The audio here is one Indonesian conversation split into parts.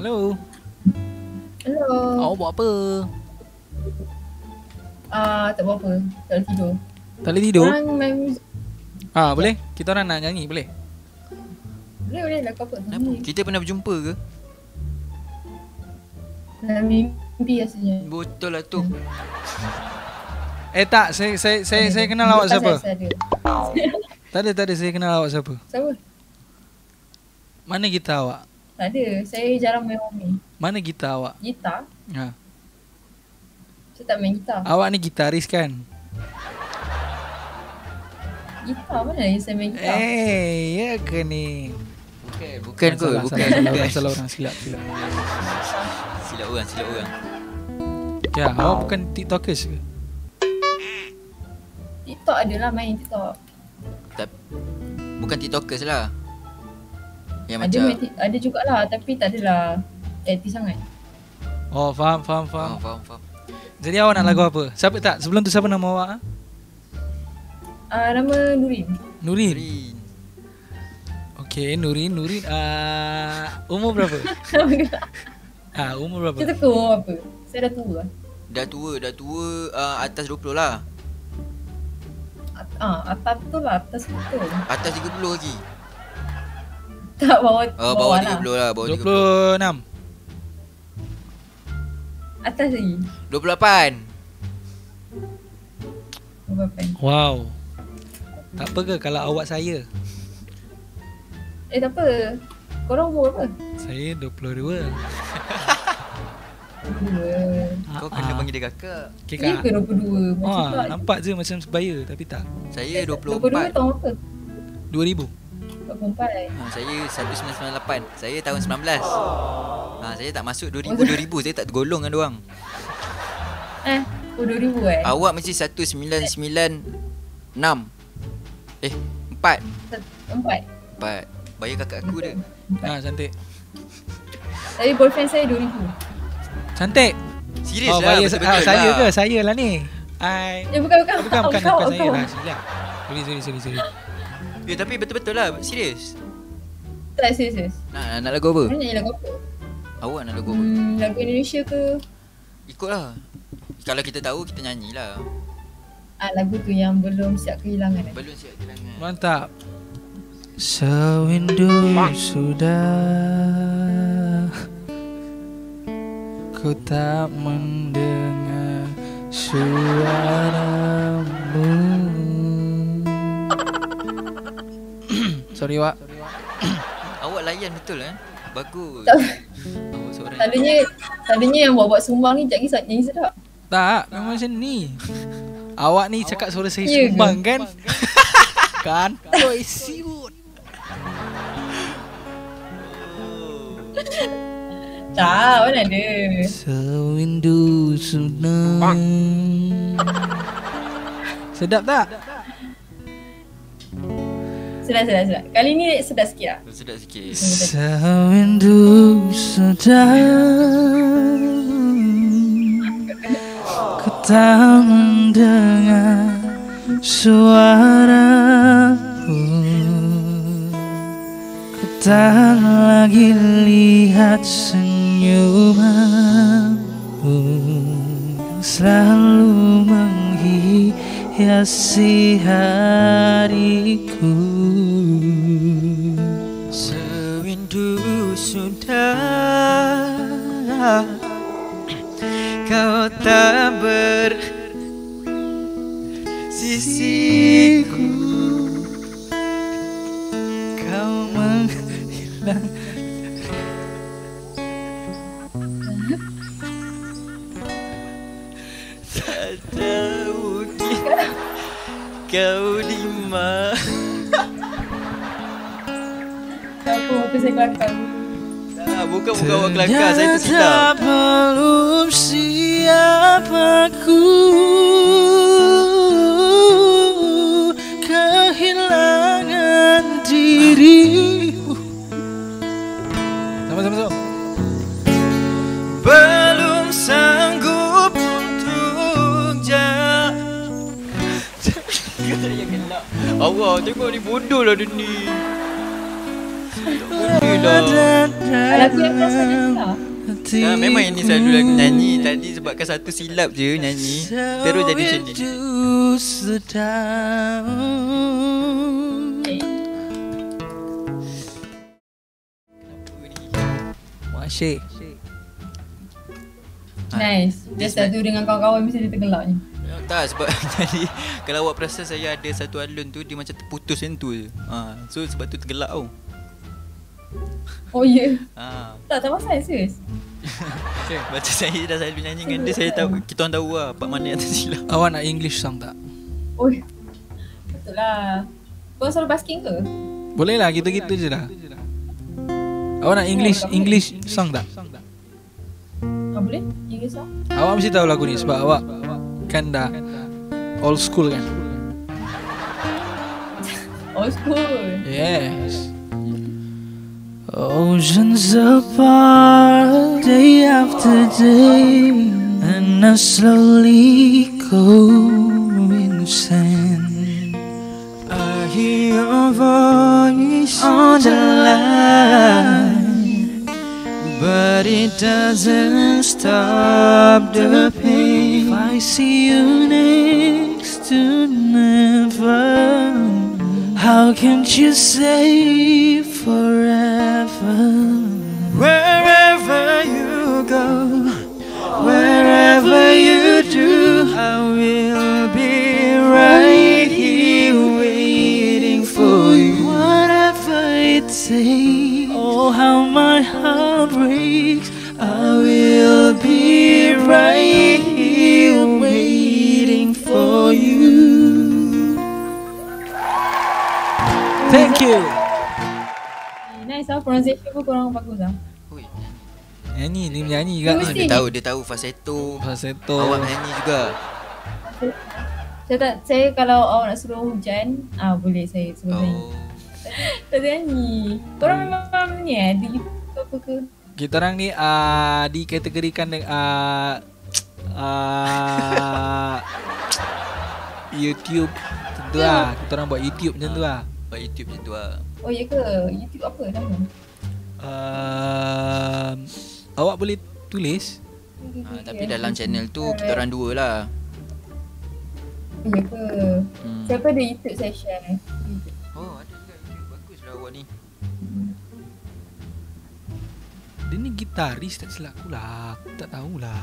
Hello. Hello. Awak buat apa? Tak buat apa. Tak boleh tidur. Tak boleh tidur? Orang main muzik. Boleh? Kita orang nak nyanyi, boleh? Boleh lah, kau apa? Kita pernah berjumpa ke? Dalam mimpi rasanya. Betul lah tu. Tak, saya kenal awak siapa? Saya ada. Tak ada, saya kenal awak siapa? Siapa? Mana gitar awak? Tak ada. Saya jarang main homi. Mana gitar awak? Gitar? Ha. Saya tak main gitar. Awak ni gitaris kan? Gitar mana yang saya main gitar? Ya ke ni? Bukan kot. Salah orang, silap. Silap orang. Ya, awak bukan TikTokers ke? TikTok adalah main TikTok. Bukan TikTokers lah. Yang Ada, macam ada jugalah tapi tak adalah aktif sangat. Oh, faham. Faham. Jadi awak nak lagu apa? Siapa tak? Sebelum tu siapa nama awak? Nama Nurin. Nurin. Okay, Nurin. Umur berapa? Umur berapa? Kita tahu apa? Saya dah tua. Dah tua atas 20 lah. Atas tu lah, atas betul. Atas 30 lagi. Tak, bawah Bawah lah. 30 lah. Bawah 26. Atas lagi. 28. Berapa? Wow. Tak apa ke kalau awak saya? Tak apa. Korang umur berapa? Saya 22. 22. Kau kena panggil dia kakak. Okay, Ya Kak. ke 22? Macam tu lah. Nampak je macam sebaya tapi tak. Saya 22 24. tahun apa? 2000. 24. Saya 1998. Saya tahun 19. Saya tak masuk 2000. Saya tak tergolong dengan diorang. 2000 Awak mesti 1996. 4. 4. Bayar kakak aku dia. Cantik. Tapi boyfriend saya 2000. Cantik. Serius lah, bayar betul-betul saya lah. ke? Saya lah ni. Bukan Saya lah. Silap. Sorry. Tapi betul-betul lah. Serius. Tak, serius. Nak lagu apa? Mana nyanyi lagu apa? Awak nak lagu apa? Lagu Indonesia ke? Ikutlah. Kalau kita tahu, kita nyanyilah. Lagu tu yang belum siap kehilangan. Belum siap kehilangan. Mantap. Sewindu sudah ku tak mendengar suaramu. Sorry, Wak. Awak layan betul Bagus. Awak seorang. Tadinya yang buat sumbang ni sekejap lagi nyanyi sedap. Tak, memang macam ni. Awak ni cakap suara saya Ya ke? sumbang kan? Kan? Oi, siut. Tak, mana ada. Sewindu sudah. Sedap tak? Sedap. Kali ni sedap sikit lah. Sedap sikit. Sewindu sudah ku tak mendengar suaramu, ku tak lagi lihat senyumanmu yang selalu menghiasi hariku. Sewindu sudah kau tak bersisiku, Kau menghilang. tak tahu kau di mana. Apa saya kelakar. Bukan awak kelakar, saya tersilap. Belum siapaku kehilangan dirimu. Sama-sama. Belum sanggup untuk Allah, tengok ni bodoh lah dia ni. Lagu yang biasa nyanyi lah. Memang ini selalu lagu nyanyi. Tadi sebabkan satu silap je nyanyi, terus jadi macam ni. Asyik. Nice. Biasa tu dengan kawan-kawan mesti dia tergelak ni. Tak, sebab jadi kalau awak perasan saya ada satu alun tu dia macam terputus macam tu je. So sebab tu tergelak tau. Oh ya. Tak pasal serius. Macam saya dah selalu nyanyi dengan dia, saya tahu, kita orang tahu lah part mana yang tersilap. Awak nak English song tak? Oh, betul lah. Kau selalu basking ke? Boleh lah, gitu-gitu je lah. Awak nak English song tak? Boleh? English song? Awak mesti tahu lagu ni sebab awak kan dah old school kan? Old school. Yes. Oceans apart, day after day, and I slowly go insane. I hear your voice on the line, but it doesn't stop the pain. If I see you next to never, how can't you say forever? Wherever you go, wherever you do, I will be right here waiting for you. Whatever it takes, oh how my heart breaks, I will be right here waiting for you. Thank you. Nice lah, pronunciation pun korang bagus lah. Nyanyi, dia menyanyi juga ni. Dia tahu falsetto. Falsetto. Awak menyanyi juga. Saya kalau awak nak suruh hujan, boleh saya suruh nyanyi. Tak nyanyi. Korang memang ni di YouTube apa ke? Kita orang ni dikategorikan dengan YouTube tentu lah. Kita orang buat YouTube macam tu lah. Buat YouTube macam tu lah. Oh ya ke? YouTube apa nama? Awak boleh tulis. Tapi dalam channel tu kita orang dua lah. Oh ya ke? Siapa ada YouTube saya share? Oh ada juga YouTube. Baguslah awak ni. Dia ni gitaris tak silap aku lah. Aku tak tahulah.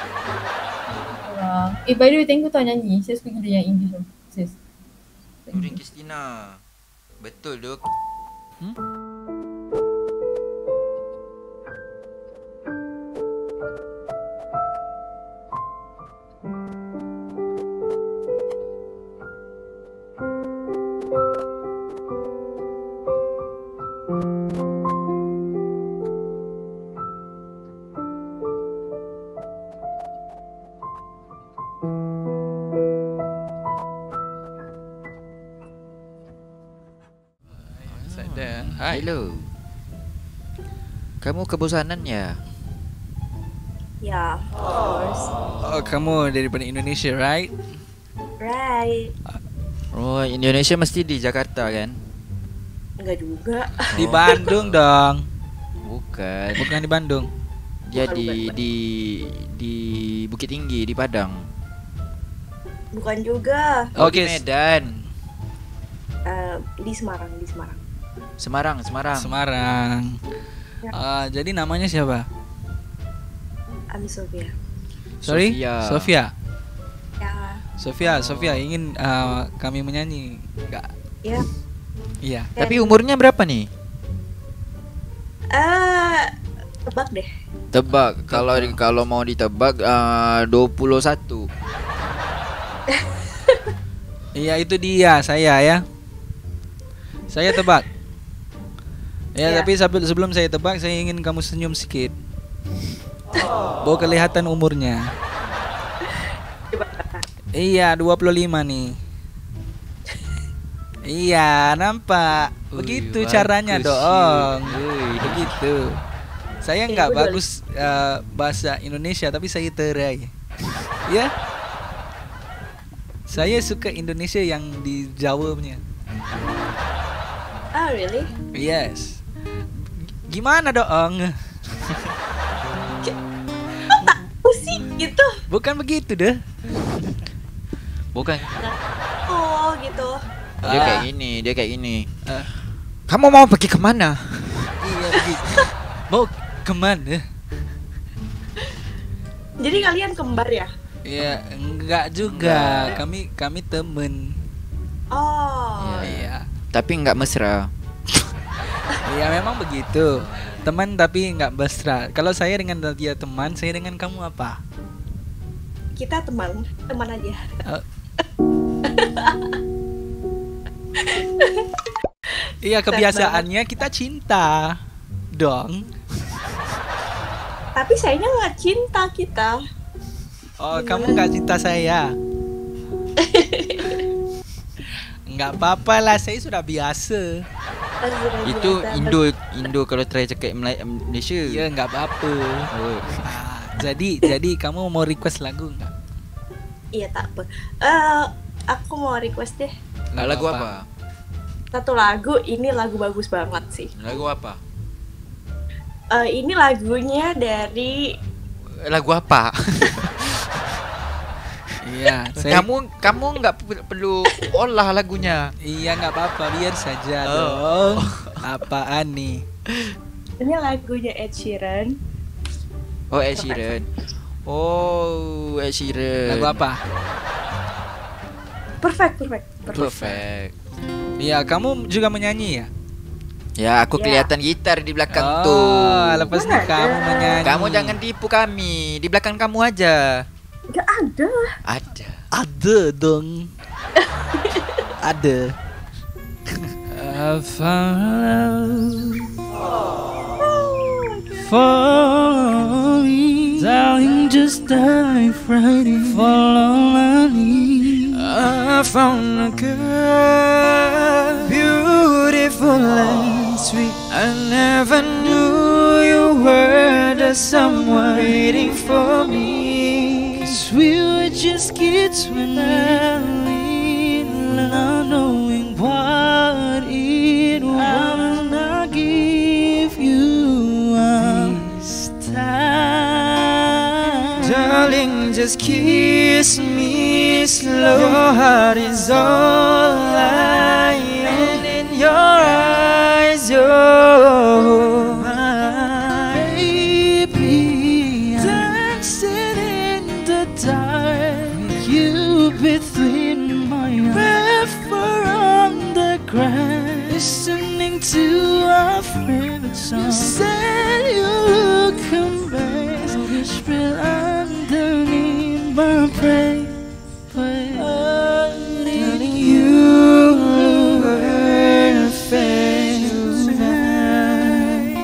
By the way, thank you tau nyanyi. Saya suka gila yang English tu. Sis. Nurin Kristina. Betul tu. Hai. Hello. Kamu kebosanan ya? Ya, of course. Oh, kamu daripada Indonesia, right? Right. Oh, Indonesia mesti di Jakarta kan? Enggak juga. Di Bandung dong. Bukan. Bukan di Bandung. Dia Bukan. di Bukit Tinggi, di Padang. Bukan juga. Okey. Di Medan. Di Semarang, Semarang. Semarang. Jadi namanya siapa? Ami Sofia. Sorry? Sofia. Ya. Sofia ingin kami menyanyi enggak? Ya. Iya. Tapi umurnya berapa nih? Tebak deh. Tebak. Kalau mau ditebak 21. Iya, itu dia, saya ya. Saya tebak. Ya, Ya. tapi sebelum saya tebak, saya ingin kamu senyum sedikit. Bawa kelihatan umurnya. Coba. Iya, 25 nih. Iya, nampak. Begitu Wih, caranya bagus, dong. Wih. Begitu. Saya nggak betul. bagus bahasa Indonesia, tapi saya terai. Ya. Saya suka Indonesia yang di Jawa punya. Really? Yes. Gimana dong? Musik gitu. Bukan begitu deh. Bukan. Oh gitu. Dia kayak gini. Kamu mau pergi kemana? Iya begitu. Mau kemana? Jadi kalian kembar ya? Iya, enggak juga. Kami temen. Oh. Iya. Tapi nggak mesra. Iya memang begitu. Teman tapi nggak mesra. Kalau saya dengan dia teman, saya dengan kamu apa? Kita teman aja. Iya kebiasaannya kita cinta dong. Tapi sayanya nggak cinta kita. Oh kamu nggak cinta saya? Nggak apa-apa lah, saya sudah biasa. Itu Indo kalau try cakap Malaysia. Iya nggak apa-apa. Oh. Jadi kamu mau request lagu nggak? Iya tak apa. Aku mau request deh. Lagu apa? Satu lagu, ini lagu bagus banget sih. Lagu apa? Ini lagunya dari Lagu apa? Iya. Kamu nggak perlu olah lagunya. Iya nggak apa-apa, biar saja dong. Apaan nih? ini lagunya Ed Sheeran. Oh Ed Sheeran. Oh Ed Sheeran. Lagu apa? Perfect. Iya, kamu juga menyanyi ya? Ya aku kelihatan gitar di belakang tuh. Oh, lepas ni kamu menyanyi. Kamu jangan tipu kami. Di belakang kamu aja. Gak ada. Ada. Ada dong. Ada. I found love for me, darling, just dive right in, follow my lead. I found a girl, beautiful and sweet. I never knew you were the someone waiting for me. 'Cause we were just kids when I lean, not knowing what it was. I give you this time, darling, just kiss me slow. Your heart is all I own, in your eyes, you're mine. Baby, dancing in the dark, you between my arms, on the ground, listening to our favorite song. You said you look amazing, whisper underneath my breath. Darling, you look perfect tonight.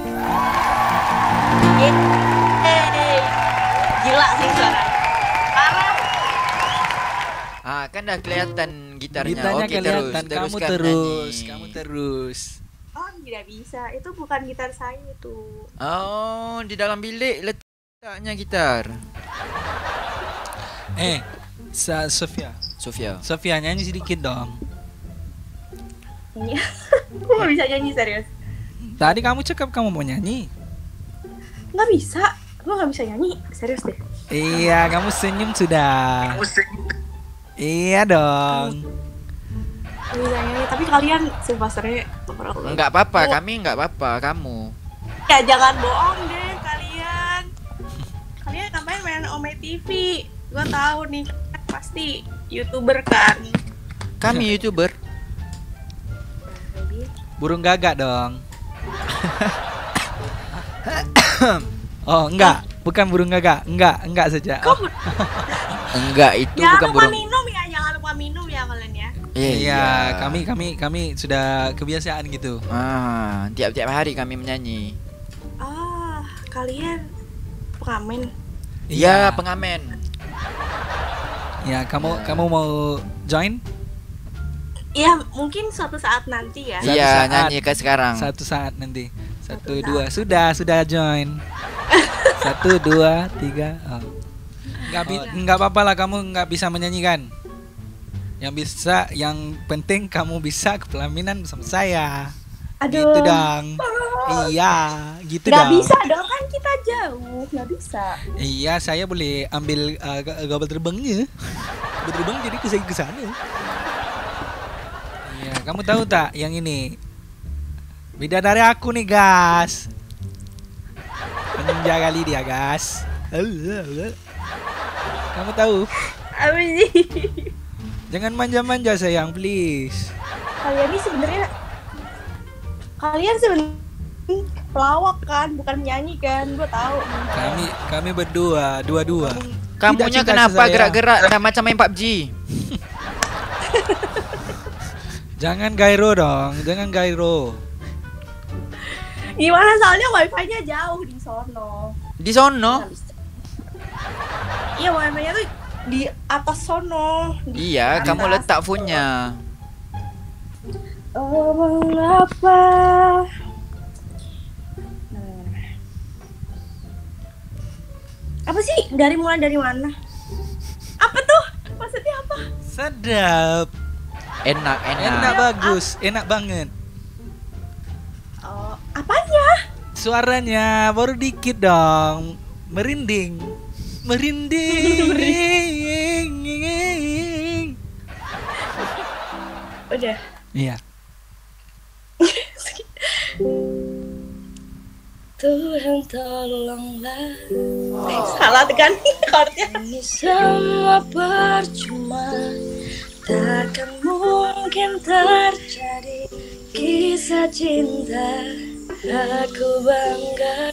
Gila sih suara. Parah. Kan dah kelihatan gitarnya. Gitarnya Oke, kelihatan. teruskan Kamu nyanyi. terus. Oh tidak bisa. Itu bukan gitar saya itu. Oh, di dalam bilik letaknya gitar. Sofia Sofia nyanyi sedikit dong. Ini. Gue gak bisa nyanyi serius. Tadi kamu cakap kamu mau nyanyi. Nggak bisa. Gue gak bisa nyanyi. Serius deh. Iya, kamu senyum sudah. Iya dong. Gak bisa nyanyi. Tapi kalian sumpah serius. Enggak apa-apa, kami enggak apa-apa, kamu. Ya jangan bohong deh kalian. Kalian ngapain main Ome TV? Gue tahu nih pasti YouTuber kan. Kami YouTuber. Burung gagak dong. Oh, enggak. Bukan burung gagak. Enggak saja. Oh. Enggak, itu Jangan bukan lupa burung. minum ya, jangan lupa minum ya kalian ya. Iya, kami sudah kebiasaan gitu. Tiap-tiap hari kami menyanyi. Kalian pengamen. Iya, pengamen. Ya, kamu mau join? Ya, mungkin suatu saat nanti ya. Iya, nyanyi ke sekarang. Satu saat nanti. 1, 2. Sudah join. 1, 2, 3. Oh. Enggak apa-apa lah, kamu enggak bisa menyanyikan. Yang penting kamu bisa kepelaminan bersama saya. Aduh. Gitu dong. Iya, gitu Nggak dong. bisa dong, kan kita jauh. Nggak bisa. Iya, saya boleh ambil kapal terbangnya. Kapal terbang jadi ke sana. Iya, kamu tahu tak yang ini? Bidadari aku nih, gas. Manja kali dia, gas. Kamu tahu? Apa sih? Jangan manja-manja sayang, please. Kalian sebenarnya pelawak kan, bukan menyanyi kan? Gue tahu. Kami berdua, dua-dua. Kamunya Tidak cinta kenapa saya. gerak-gerak macam main PUBG? Jangan gairo dong, jangan gairo. Gimana soalnya wifi-nya jauh di sono. Di sono? Nggak bisa. Iya, wifi-nya tuh di atas sono. Iya, kamu letak phone-nya. Oh, mengapa? Apa sih? Mulai dari mana? Apa tuh? Maksudnya apa? Sedap. Enak. Enak bagus, enak banget. Oh, apanya? Suaranya baru dikit dong. Merinding. Merinding. Udah. Iya. Tuhan tolonglah. Salah kan chordnya. Ini semua percuma, takkan mungkin terjadi kisah cinta. Aku bangga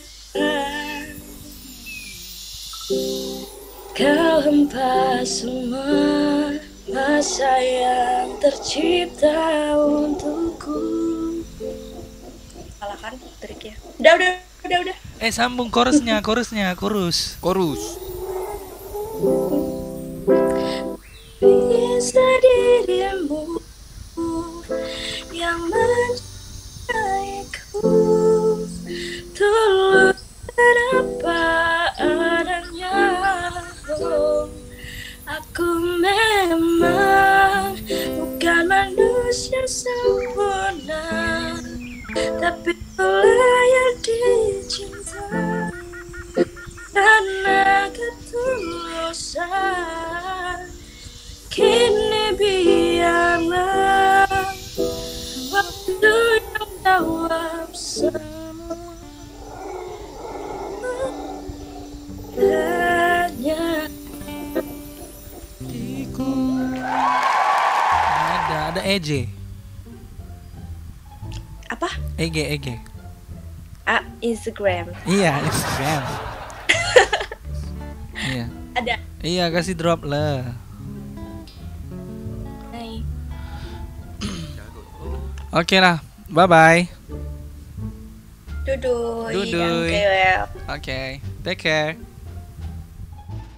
kau hempas semua masa yang tercipta untukku. Salah kan triknya? Udah. Sambung chorus. Bisa dirimu yang mencintaiku, tulus apa adanya. Oh, aku memang bukan manusia sempurna, tapi layak dicinta karena ketulusan. Kini biarlah waktu yang jawab semuanya. Ada EJ. Apa? EG. Instagram. Iya, Instagram. Iya. Ada. Iya, kasih drop lah. Hai. Oke lah, bye-bye. Duduy. Duduy. Yang Oke, take care.